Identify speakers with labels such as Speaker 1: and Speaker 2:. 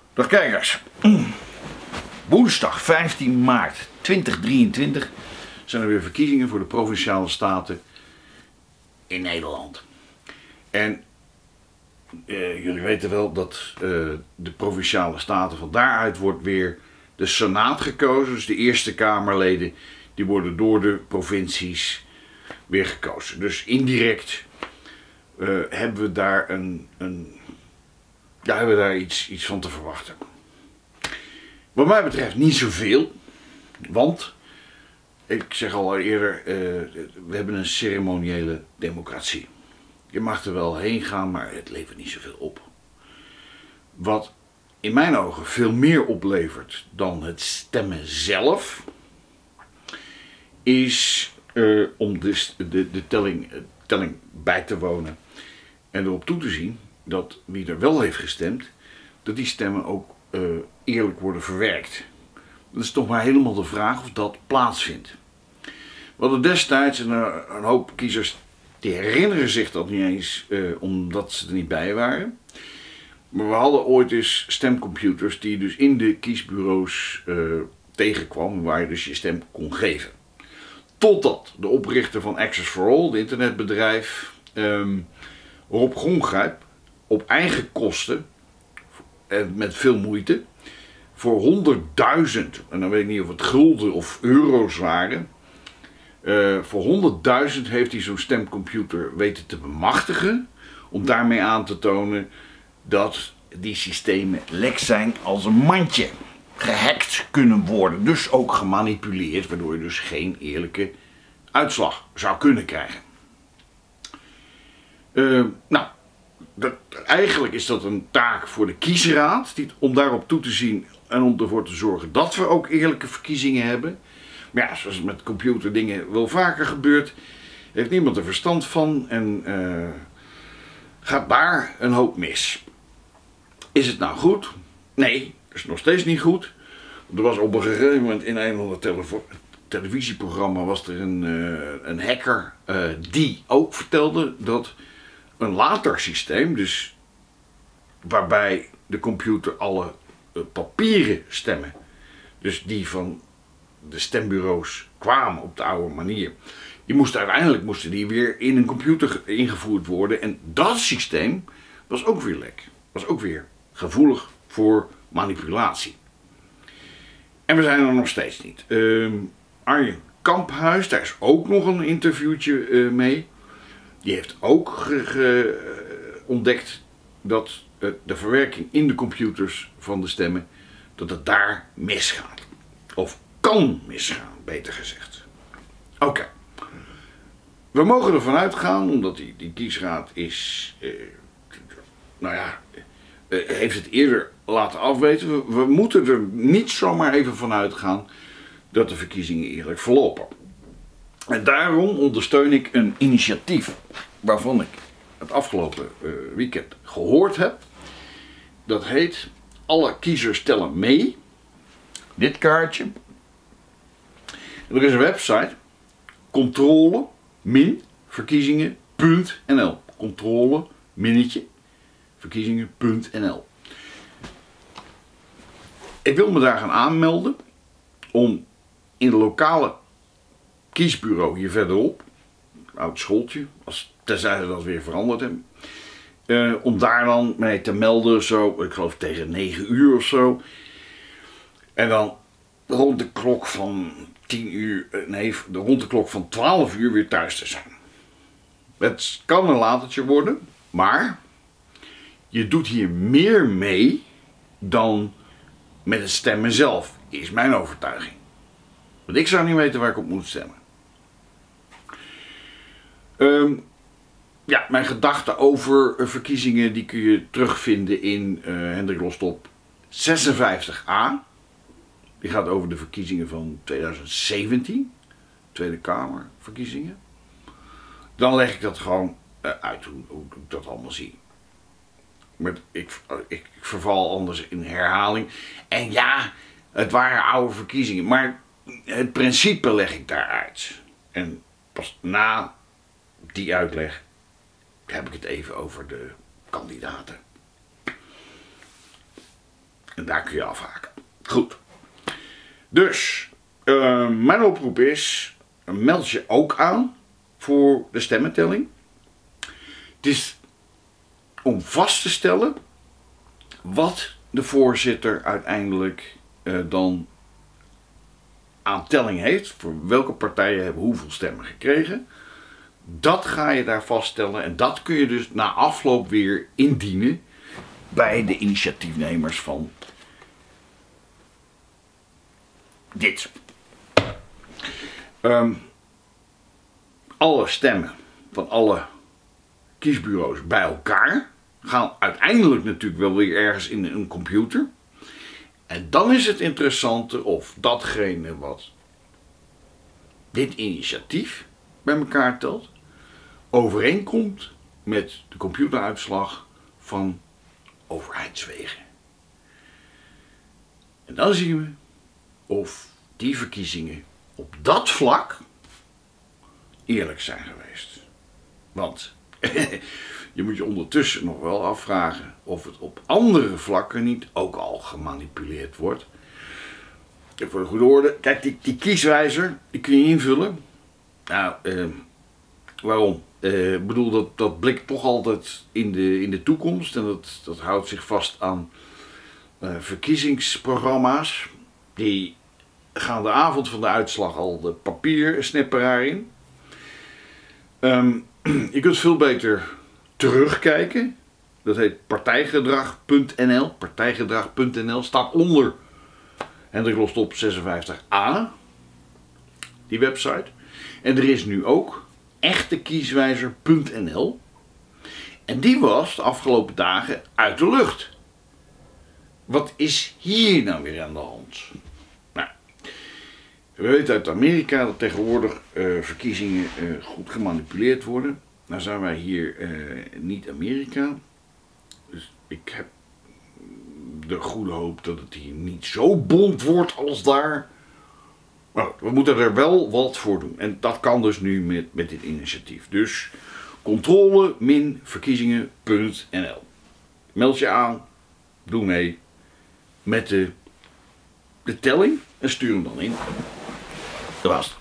Speaker 1: Dag kijkers, woensdag 15 maart 2023 zijn er weer verkiezingen voor de Provinciale Staten in Nederland. En jullie weten wel dat de Provinciale Staten, van daaruit wordt weer de Senaat gekozen. Dus de Eerste Kamerleden die worden door de provincies weer gekozen. Dus indirect hebben we daar iets van te verwachten. Wat mij betreft niet zoveel, want ik zeg al eerder, we hebben een ceremoniële democratie. Je mag er wel heen gaan, maar het levert niet zoveel op. Wat in mijn ogen veel meer oplevert dan het stemmen zelf, is om de telling bij te wonen en erop toe te zien dat wie er wel heeft gestemd, dat die stemmen ook eerlijk worden verwerkt. Dat is toch maar helemaal de vraag of dat plaatsvindt. We hadden destijds een hoop kiezers die herinneren zich dat niet eens omdat ze er niet bij waren. Maar we hadden ooit eens stemcomputers die dus in de kiesbureaus tegenkwamen, waar je dus je stem kon geven. Totdat de oprichter van Access for All, het internetbedrijf, Rob Gongrijp, op eigen kosten, met veel moeite, voor 100.000, en dan weet ik niet of het gulden of euro's waren, voor 100.000 heeft hij zo'n stemcomputer weten te bemachtigen, om daarmee aan te tonen dat die systemen lek zijn als een mandje. Gehackt kunnen worden, dus ook gemanipuleerd, waardoor je dus geen eerlijke uitslag zou kunnen krijgen. Eigenlijk is dat een taak voor de kiesraad, om daarop toe te zien en om ervoor te zorgen dat we ook eerlijke verkiezingen hebben. Maar ja, zoals met computerdingen wel vaker gebeurt, heeft niemand er verstand van en gaat daar een hoop mis. Is het nou goed? Nee, dat is nog steeds niet goed. Er was op een gegeven moment in een of ander televisieprogramma was er een hacker die ook vertelde dat een later systeem, dus waarbij de computer alle papieren stemmen, dus die van de stembureaus kwamen op de oude manier, uiteindelijk moesten die weer in een computer ingevoerd worden. En dat systeem was ook weer lek. Was ook weer gevoelig voor manipulatie. En we zijn er nog steeds niet. Arjen Kamphuis, daar is ook nog een interviewtje mee. Die heeft ook ontdekt dat de verwerking in de computers van de stemmen, dat het daar misgaat. Of kan misgaan, beter gezegd. Oké. We mogen ervan uitgaan, omdat die kiesraad is, heeft het eerder laten afweten. We moeten er niet zomaar even van uitgaan dat de verkiezingen eerlijk verlopen. En daarom ondersteun ik een initiatief waarvan ik het afgelopen weekend gehoord heb. Dat heet Alle kiezers tellen mee. Dit kaartje. En er is een website. Controle-verkiezingen.nl. Controle-verkiezingen.nl. Ik wil me daar gaan aanmelden om in de lokale kiesbureau hier verderop, een oud schooltje, tenzij ze dat weer veranderd hebben, om daar dan mee te melden, zo, ik geloof tegen 9 uur of zo. En dan rond de klok van 10 uur, rond de klok van 12 uur weer thuis te zijn. Het kan een latertje worden, maar je doet hier meer mee dan met het stemmen zelf, is mijn overtuiging. Want ik zou niet weten waar ik op moet stemmen. Mijn gedachten over verkiezingen die kun je terugvinden in Hendrik Lostop 56a. Die gaat over de verkiezingen van 2017. Tweede Kamerverkiezingen. Dan leg ik dat gewoon uit hoe ik dat allemaal zie. Maar ik verval anders in herhaling. En ja, het waren oude verkiezingen. Maar het principe leg ik daar uit. En pas na die uitleg heb ik het even over de kandidaten. En daar kun je afhaken. Goed. Dus, mijn oproep is, meld je ook aan voor de stemmentelling. Het is om vast te stellen wat de voorzitter uiteindelijk dan aan telling heeft. Voor welke partijen hebben hoeveel stemmen gekregen. Dat ga je daar vaststellen en dat kun je dus na afloop weer indienen bij de initiatiefnemers van dit. Alle stemmen van alle kiesbureaus bij elkaar gaan uiteindelijk natuurlijk wel weer ergens in een computer. En dan is het interessante of datgene wat dit initiatief bij elkaar telt, overeenkomt met de computeruitslag van overheidswegen. En dan zien we of die verkiezingen op dat vlak eerlijk zijn geweest. Want je moet je ondertussen nog wel afvragen of het op andere vlakken niet ook al gemanipuleerd wordt. Voor de goede orde, kijk, die kieswijzer, die kun je invullen. Nou, waarom? Ik bedoel, dat blikt toch altijd in de toekomst en dat houdt zich vast aan verkiezingsprogramma's. Die gaan de avond van de uitslag al de papiersnipperaar in. Je kunt veel beter terugkijken. Dat heet partijgedrag.nl. Partijgedrag.nl staat onder Hendrik Lostop 56a. Die website. En er is nu ook echtekieswijzer.nl. En die was de afgelopen dagen uit de lucht. Wat is hier nou weer aan de hand? Nou, we weten uit Amerika dat tegenwoordig verkiezingen goed gemanipuleerd worden. Nou zijn wij hier niet Amerika. Dus ik heb de goede hoop dat het hier niet zo bont wordt als daar. Maar we moeten er wel wat voor doen. En dat kan dus nu met dit initiatief. Dus controle-verkiezingen.nl. Meld je aan. Doe mee met de telling. En stuur hem dan in. Dat was het.